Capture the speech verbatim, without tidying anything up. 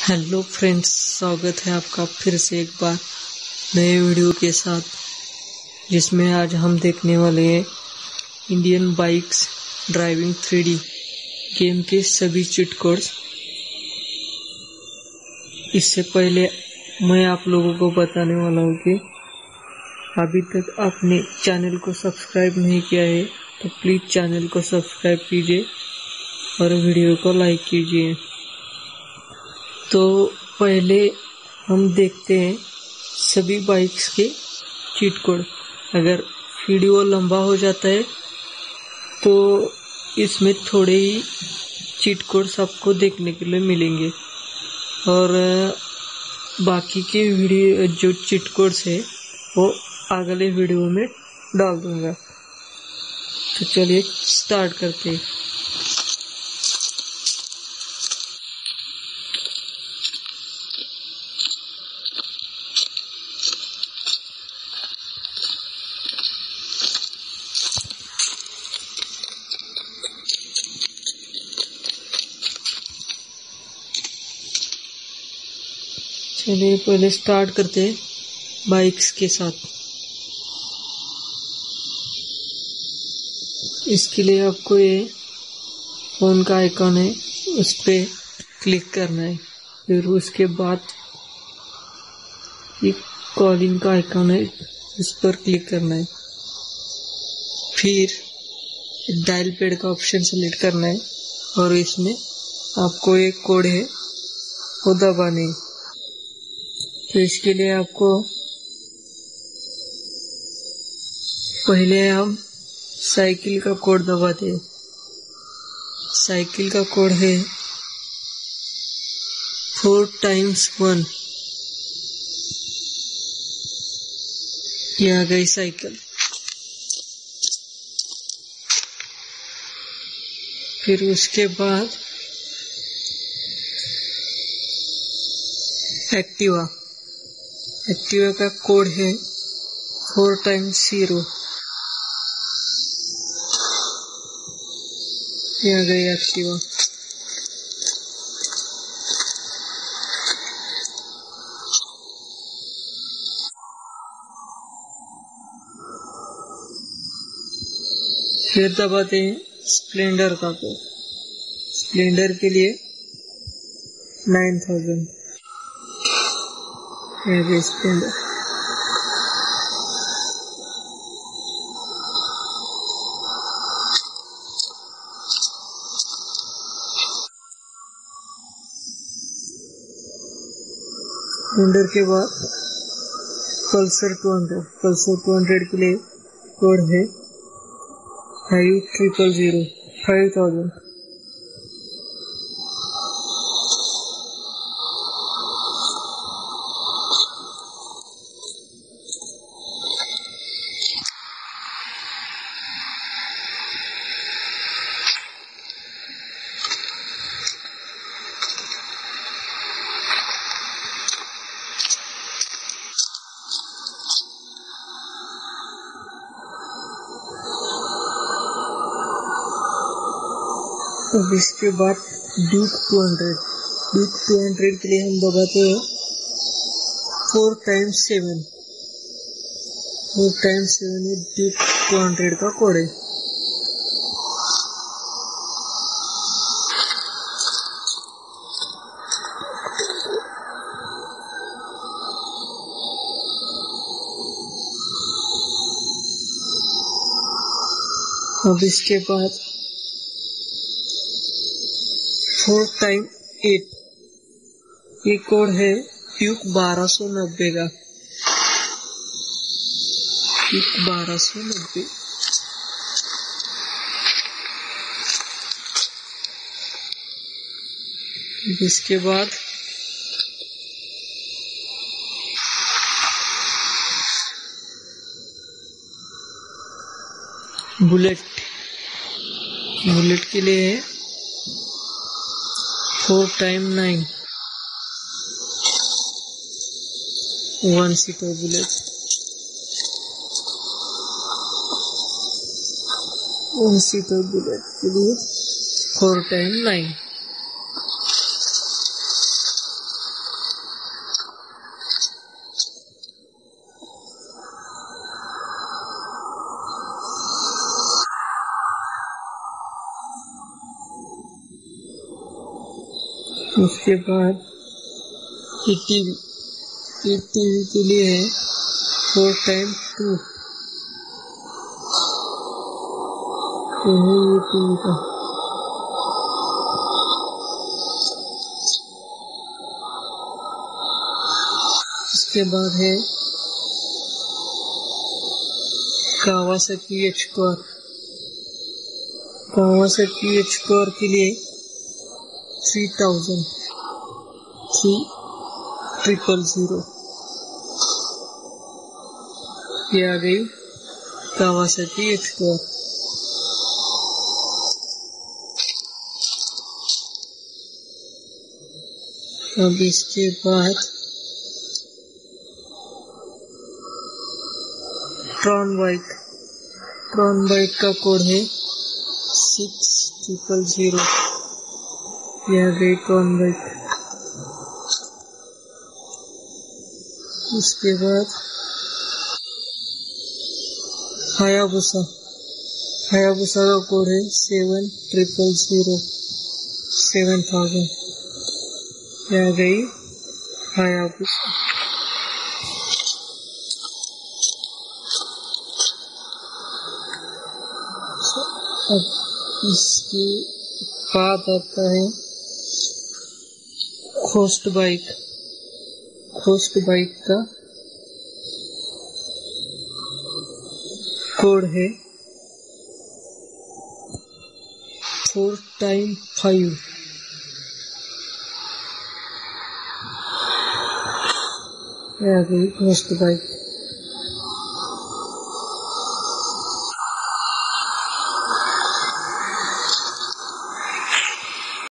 Hello friends, स्वागत है आपका फिर से एक बार नए वीडियो के साथ, जिसमें आज हम देखने वाले हैं Indian bikes driving three D game के सभी चीट कोड्स। इससे पहले मैं आप लोगों को बताने वाला हूँ कि अभी तक आपने चैनल को सब्सक्राइब नहीं किया है तो प्लीज़ चैनल को सब्सक्राइब कीजिए और वीडियो को लाइक कीजिए। तो पहले हम देखते हैं सभी बाइक्स के चीट कोड। अगर वीडियो लंबा हो जाता है तो इसमें थोड़े ही चीट कोड्स आपको देखने के लिए मिलेंगे और बाकी के वीडियो जो चीट कोड्स है वो अगले वीडियो में डाल दूंगा। तो चलिए स्टार्ट करते हैं। चलिए पहले स्टार्ट करते हैं बाइक्स के साथ। इसके लिए आपको ये फोन का आइकॉन है, उस पर क्लिक करना है। फिर उसके बाद एक कॉलिंग का आइकॉन है, उस पर क्लिक करना है। फिर डायल पैड का ऑप्शन सेलेक्ट करना है और इसमें आपको एक कोड है वो दबाने है। तो इसके लिए आपको पहले हम साइकिल का कोड दबाते हैं। साइकिल का कोड है फोर टाइम्स वन। ये आ गई साइकिल। फिर उसके बाद एक्टिवा। एक्टिवा का कोड है फोर टाइम्स जीरो। ये आ गई एक्टिवा। फिर दबाते हैं स्प्लेंडर का कोड। स्प्लेंडर के लिए नाइन थाउजेंड। स्प्लेंडर। स्प्लेंडर के बाद Pulsar two hundred. Pulsar two hundred के लिए कोड है five triple zero five thousand. अब इसके बाद Duke two hundred. Duke two hundred के लिए हम दबाते हैं four times seven. Four times seven ये ड्यूक टू हंड्रेड का कोड है। अब इसके बाद फोर टाइम एट। ये कोड है ड्यूक बारह सौ नब्बे का। ड्यूक बारह सौ नब्बे। इसके बाद बुलेट। बुलेट के लिए है four time nine. One seater Bullet. One seater Bullet के लिए फोर टाइम नाइन। उसके बाद ईटीवी ईटीवी के लिए है फोर टाइम टू, तो है ये टीवी का। इसके बाद है कावासाकी एच कोर। कावासाकी एच कोर के लिए three thousand three triple zero, ये आ गई कावासाकी एच कोर। अब इसके बाद ट्रॉन बाइक ट्रॉन बाइक का कोड है सिक्स ट्रिपल जीरो, यह गई ट्रॉन बाइक। उसके बाद हायाबुसा हायाबुसा का कोड है seven triple zero seven thousand, यह गई हायाबुसा। अब इसके बाद आता है खोस्ट बाइक। खोस्ट बाइक का कोड है फोर टाइम फाइव, यह गई खोस्ट बाइक।